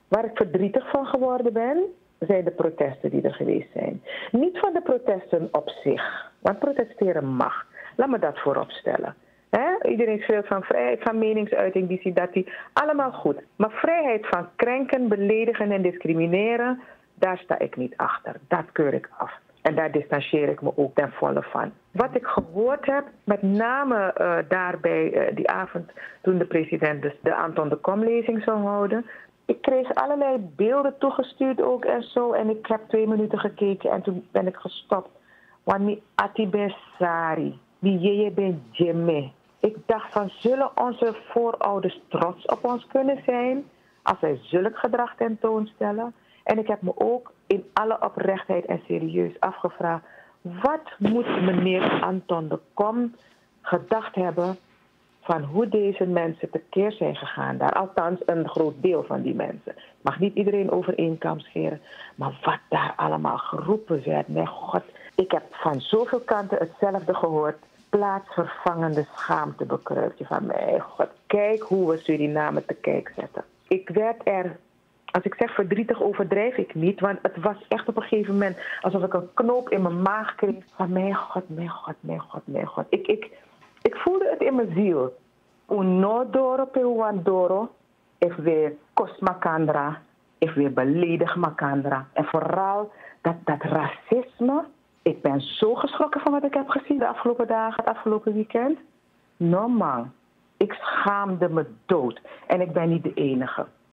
Waar ik verdrietig van geworden ben, zijn de protesten die er geweest zijn. Niet van de protesten op zich, want protesteren mag. Laat me dat voorop stellen. Iedereen schreeuwt van vrijheid van meningsuiting, die ziet dat die. Allemaal goed. Maar vrijheid van krenken, beledigen en discrimineren, daar sta ik niet achter. Dat keur ik af. En daar distancieer ik me ook ten volle van. Wat ik gehoord heb, met name daarbij die avond toen de president dus de Anton de Kom-lezing zou houden. Ik kreeg allerlei beelden toegestuurd ook en zo. En ik heb 2 minuten gekeken en toen ben ik gestopt. Want mi ati ben sari, mi jeye ben jemme. Ik dacht van, zullen onze voorouders trots op ons kunnen zijn als wij zulk gedrag tentoonstellen? En ik heb me ook in alle oprechtheid en serieus afgevraagd, wat moet meneer Anton de Kom gedacht hebben van hoe deze mensen tekeer zijn gegaan daar. Althans, een groot deel van die mensen. Mag niet iedereen over één kam scheren. Maar wat daar allemaal geroepen werd, mijn god. Ik heb van zoveel kanten hetzelfde gehoord. Plaatsvervangende schaamte bekruipt je van mijn god. Kijk hoe we Suriname te kijk zetten. Ik werd er, als ik zeg verdrietig, overdrijf ik niet. Want het was echt op een gegeven moment alsof ik een knoop in mijn maag kreeg. Van mijn god, mijn god, mijn god, mijn god. Ik voelde het in mijn ziel. Unodoro Pewandoro, ik weer kost Makandra, ik weer beledig Makandra. En vooral dat racisme. Ik ben zo geschrokken van wat ik heb gezien de afgelopen dagen, het afgelopen weekend. No man, ik schaamde me dood. En ik ben niet de enige.